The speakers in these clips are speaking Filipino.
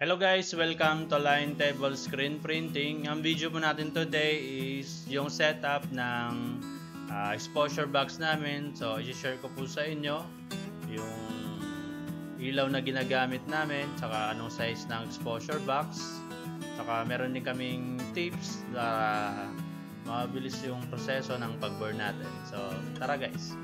Hello guys, welcome to Line Table Screen Printing. Ang video po natin today is yung setup ng exposure box namin. So, i-share ko po sa inyo yung ilaw na ginagamit namin, saka anong size ng exposure box. Saka meron din kaming tips para mabilis yung proseso ng pag-burn natin. So, tara guys!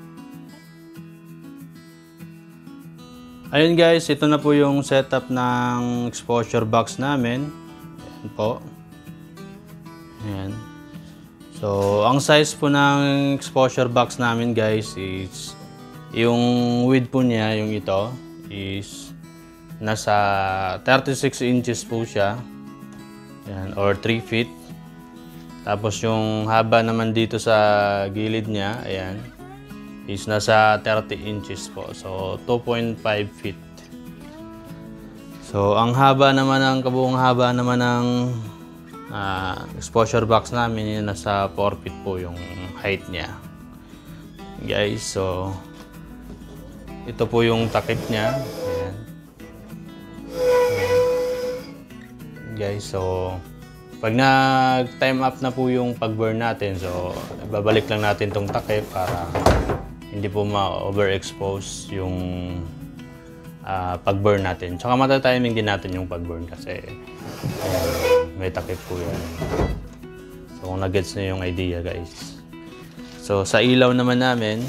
Ayun guys, ito na po yung setup ng exposure box namin. Ayan po. Ayan. So, ang size po ng exposure box namin guys is yung width po niya, yung ito, is nasa 36 inches po siya. Ayan, or 3 feet. Tapos yung haba naman dito sa gilid niya, ayan, is nasa 30 inches po. So, 2.5 feet. So, ang haba naman ng kabuong haba naman ng exposure box namin, yun nasa 4 feet po yung height niya. Guys, so ito po yung takip niya. Ayan. Guys, so pag nag-time up na po yung pag-burn natin, so babalik lang natin tong takip para hindi po ma-overexpose yung pag-burn natin. Tsaka matatiming din natin yung pag-burn kasi may takip po yan. So kung nag-gets na yung idea guys. So sa ilaw naman namin,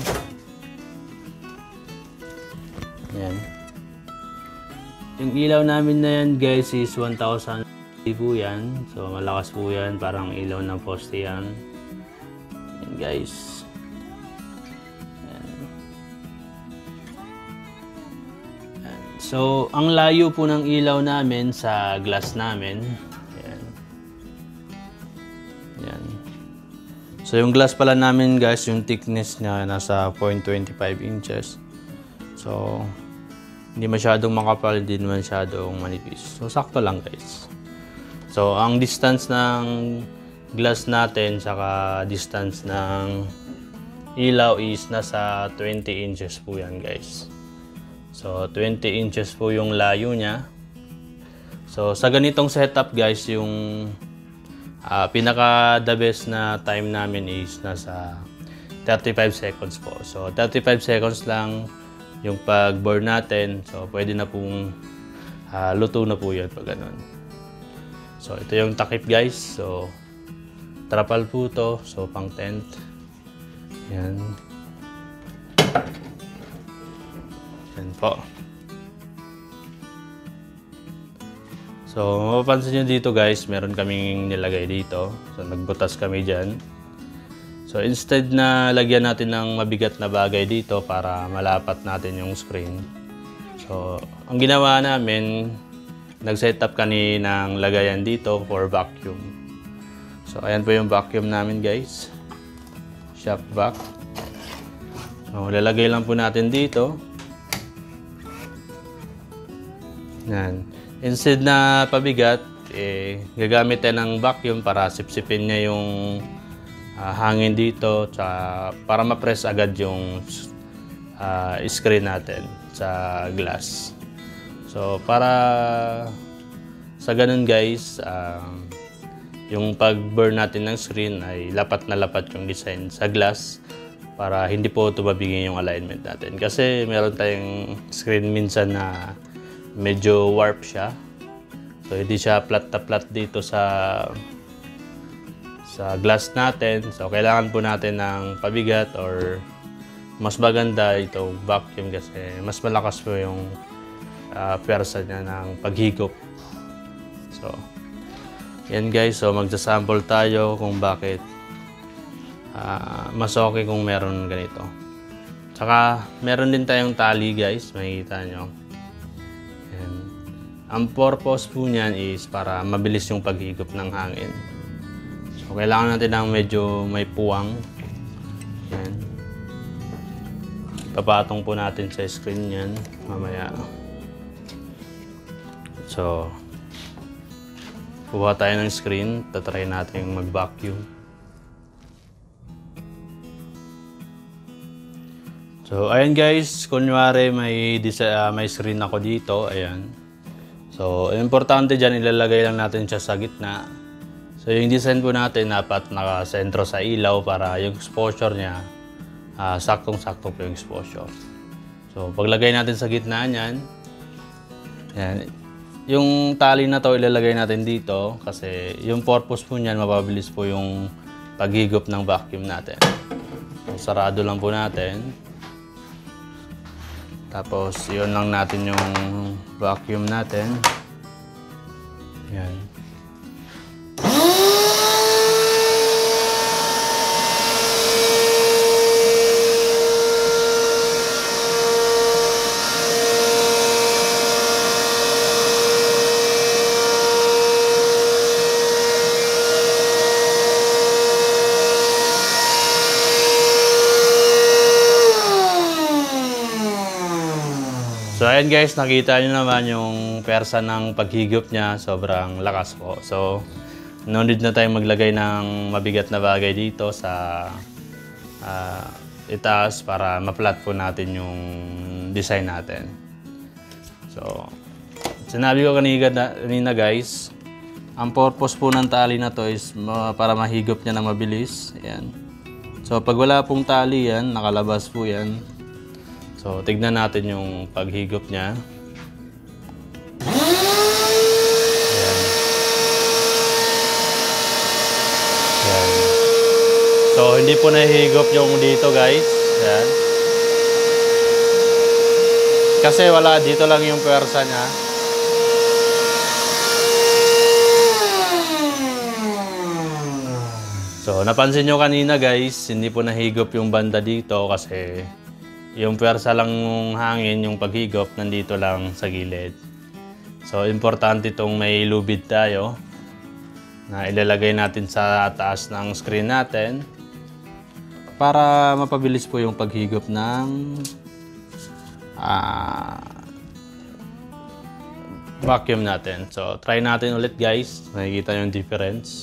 yan. Yung ilaw namin na yan guys is 1,000 po yan. So malakas po yan, parang ilaw ng poste yan. Yan guys. So, ang layo po ng ilaw namin sa glass namin. Ayan. Ayan. So, yung glass pala namin guys, yung thickness niya nasa 0.25 inches. So, hindi masyadong makapal, hindi masyadong manipis. So, sakto lang guys. So, ang distance ng glass natin saka distance ng ilaw is nasa 20 inches po yan guys. So, 20 inches po yung layo niya. So, sa ganitong setup guys, yung pinaka the best na time namin is nasa 35 seconds po. So, 35 seconds lang yung pag-burn natin. So, pwede na pong luto na po yan pag ganun. So, ito yung takip guys. So, trapal po to. So, pang tent. Yan. Yan po. So, mapapansin nyo dito guys, meron kaming nilagay dito. So, nagbutas kami dyan. So, instead na lagyan natin ng mabigat na bagay dito para malapat natin yung screen. So, ang ginawa namin, nag-setup kami ng lagayan dito for vacuum. So, ayan po yung vacuum namin guys. Shock vac. So, lalagay lang po natin dito. Yan. Instead na pabigat, gagamit tayo ng vacuum para sipsipin niya yung hangin dito tsaka para ma-press agad yung screen natin sa glass. So, para sa ganun guys, yung pag-burn natin ng screen ay lapat na lapat yung design sa glass para hindi po tumabigin yung alignment natin. Kasi meron tayong screen minsan na medyo warp siya. So, hindi siya flat na flat dito sa glass natin. So, kailangan po natin ng pabigat or mas maganda itong vacuum kasi mas malakas po yung pwersa niya ng paghigop. So, yan guys. So, magsasample tayo kung bakit mas okay kung meron ganito. Tsaka, meron din tayong tali guys. Makikita nyo. Ang purpose po niyan is para mabilis yung paghigop ng hangin. So, kailangan natin ng medyo may puwang. Yan. Papatong po natin sa screen yan mamaya. So, kuha tayo ng screen. Tatry natin mag-vacuum. So, ayan guys. Kunwari may screen ako dito. Ayan. So, importante dyan, ilalagay lang natin siya sa gitna. So, yung design po natin, dapat nakasentro sa ilaw para yung exposure niya, saktong-sakto po yung exposure. So, paglagay natin sa gitna niyan, yan, yung tali na to ilalagay natin dito kasi yung purpose po niyan, mapabilis po yung paghigop ng vacuum natin. So, sarado lang po natin. Tapos, yun lang natin yung vacuum natin. Yan. So ayan guys, nakita nyo naman yung persa ng paghigop niya, sobrang lakas po. So no need na tayong maglagay ng mabigat na bagay dito sa itaas para ma-flat po natin yung design natin. So sinabi ko kanina guys, ang purpose po ng tali na to is para mahigop niya na mabilis. Ayan. So pag wala pong tali yan, nakalabas po yan. So, tignan natin yung paghigop niya. Ayan. Ayan. So, hindi po nahihigop yung dito guys. Ayan. Kasi wala, dito lang yung pwersa niya. So, napansin nyo kanina guys, hindi po nahigop yung banda dito kasi yung pwersa lang ng hangin, yung paghigop, nandito lang sa gilid. So, importante itong may lubid tayo na ilalagay natin sa taas ng screen natin para mapabilis po yung paghigop ng vacuum natin. So, try natin ulit guys. Makikita yung difference.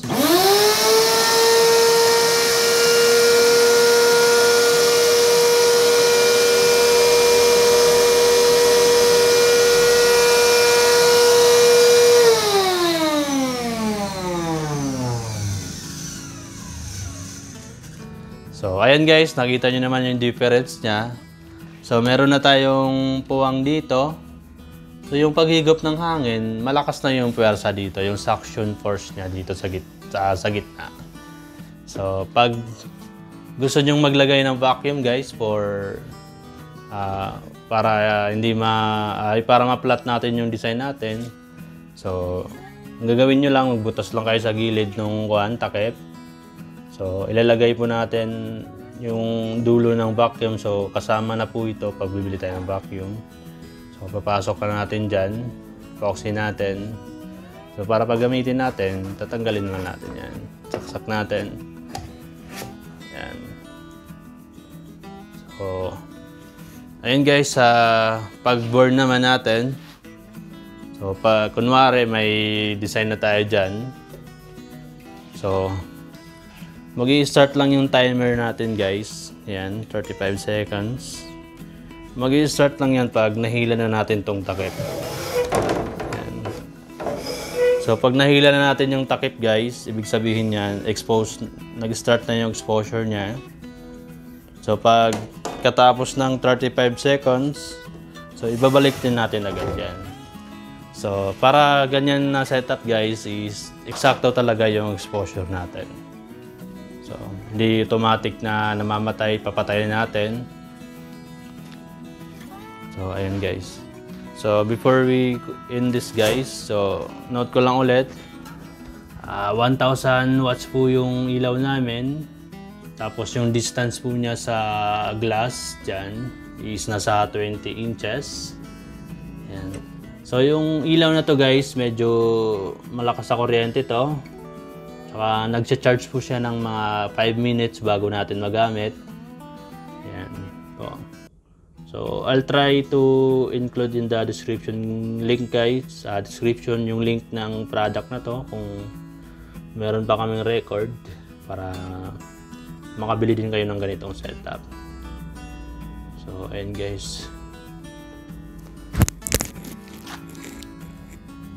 So, ayan guys, nakita nyo naman yung difference niya. So, meron na tayong puwang dito. So, yung paghigop ng hangin, malakas na yung puwersa dito, yung suction force niya dito sa gitna. So, pag gusto nyong maglagay ng vacuum guys para para ma-flat natin yung design natin. So, ang gagawin nyo lang, magbutas lang kayo sa gilid ng takip. So, ilalagay po natin yung dulo ng vacuum. So, kasama na po ito pag bibili tayo ng vacuum. So, papasok na natin dyan. Epoxy natin. So, para pag gamitin natin, tatanggalin lang natin yan. Saksak natin. Yan. So, ayun guys, pag-burn naman natin. So, kunwari may design na tayo dyan. So, mag-i-start lang yung timer natin guys. Yan, 35 seconds. Mag-i-start lang yan pag nahila na natin tong takip. Yan. So pag nahila na natin yung takip guys, ibig sabihin yan, nag-start na yung exposure niya. So pag katapos ng 35 seconds, so ibabalik din natin agad yan. So para ganyan na setup guys is eksakto talaga yung exposure natin. So, hindi automatic na namamatay, papatayin natin. So, ayun guys. So, before we end this guys, so, note ko lang ulit, 1,000 watts po yung ilaw namin. Tapos, yung distance po niya sa glass dyan is nasa 20 inches. Ayan. So, yung ilaw na to guys, medyo malakas sa kuryente to. Saka nagcha-charge po siya ng mga 5 minutes bago natin magamit. Ayan. So, I'll try to include in the description link guys. Sa description yung link ng product na to kung meron pa kaming record para makabili din kayo ng ganitong setup. So, ayan guys.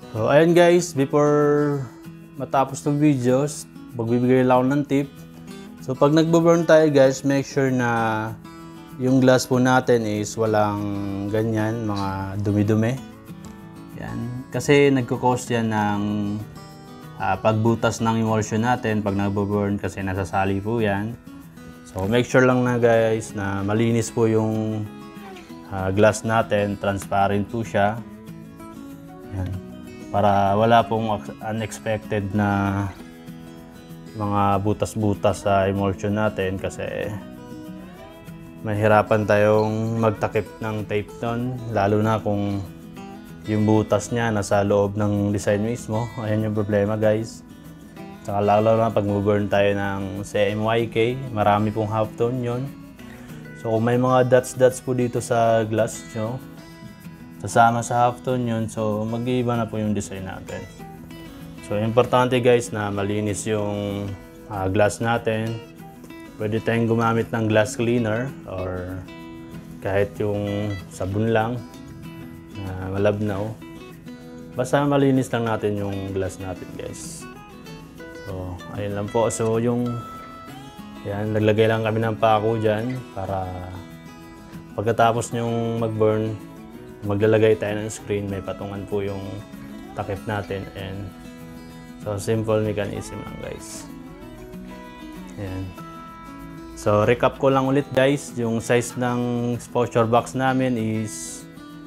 So ayun guys, before matapos ng videos, magbibigay lang ako ng tip. So pag nagbo-burn tayo guys, make sure na yung glass po natin is walang ganyan, mga dumi-dumi. Yan. Kasi nagko-cause yan ng pagbutas ng emulsion natin pag nagbo-burn kasi nasasali po yan. So make sure lang na guys na malinis po yung glass natin, transparent po siya. Yan. Para wala pong unexpected na mga butas-butas sa emulsion natin kasi mahirapan tayong magtakip ng tape nun, lalo na kung yung butas niya nasa loob ng design mismo. Ayan yung problema guys. Tsaka lalo na pag burn tayo ng CMYK, marami pong halftone yun. So kung may mga dots po dito sa glass nyo, sasama sa halftone yun, so mag-iiba na po yung design natin. So importante guys na malinis yung glass natin. Pwede tayong gumamit ng glass cleaner or kahit yung sabon lang na malabnaw. Basta malinis lang natin yung glass natin guys. So ayun lang po. So yung yan, naglagay lang kami ng pako dyan para pagkatapos nyong mag-burn, maglalagay tayo ng screen, may patungan po yung takip natin. And so simple mechanism lang guys. Ayan. So recap ko lang ulit guys, yung size ng exposure box namin is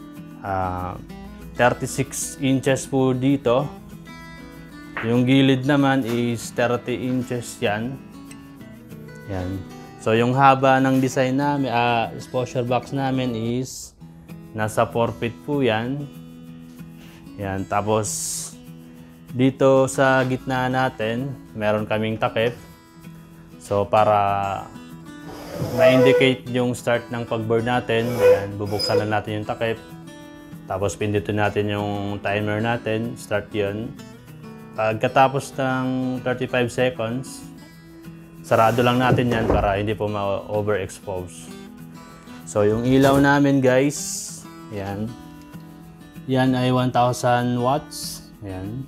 36 inches po dito. Yung gilid naman is 30 inches yan. Yan. So yung haba ng design namin, exposure box namin is nasa 4 feet po yan. Yan. Tapos dito sa gitna natin, meron kaming takip. So para ma-indicate yung start ng pag-burn natin, ayan, bubuksan lang natin yung takip. Tapos pindutin natin yung timer natin, start yun. Pagkatapos ng 35 seconds, sarado lang natin yan para hindi po ma-overexpose. So yung ilaw namin guys, yan. Yan ay 1,000 watts. Yan.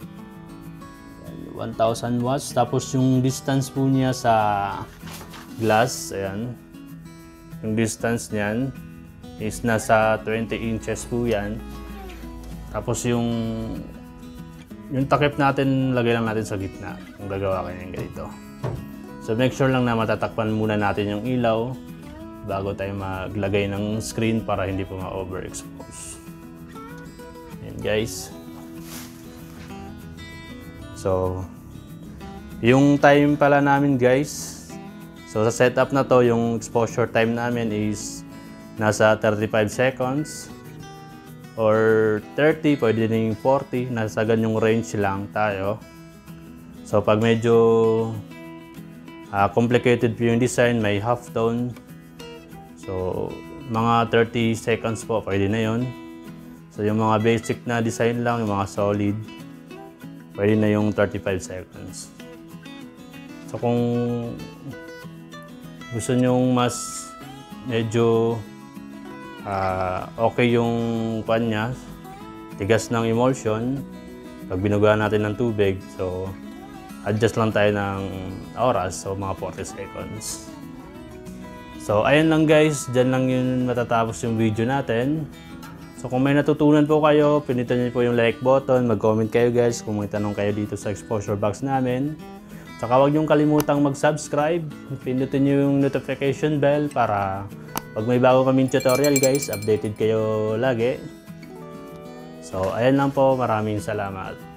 1,000 watts. Tapos yung distance po niya sa glass, ayan. Yung distance niyan is nasa 20 inches po yan. Tapos yung takip natin, lagay lang natin sa gitna. Kung gagawa kayo ng ganito. So make sure lang na matatakpan muna natin yung ilaw bago tayo maglagay ng screen para hindi po ma-overexpose. Ayan guys. So, yung time pala namin guys, so sa setup na to, yung exposure time namin is nasa 35 seconds or 30, pwede din 40, nasa ganyong range lang tayo. So pag medyo complicated po yung design, may halftone. So, mga 30 seconds po, pwede na yun. So, yung mga basic na design lang, yung mga solid, pwede na yung 35 seconds. So, kung gusto nyong mas medyo okay yung kanya, tigas ng emulsion, pag binugahan natin ng tubig, so, adjust lang tayo ng oras, so mga 40 seconds. So ayun lang guys, dyan lang yun matatapos yung video natin. So kung may natutunan po kayo, pinitan niyo po yung like button, mag-comment kayo guys kung may tanong kayo dito sa exposure box namin. Saka huwag niyong kalimutang mag-subscribe, pindutin niyo yung notification bell para pag may bago kaming tutorial guys, updated kayo lagi. So ayun lang po, maraming salamat.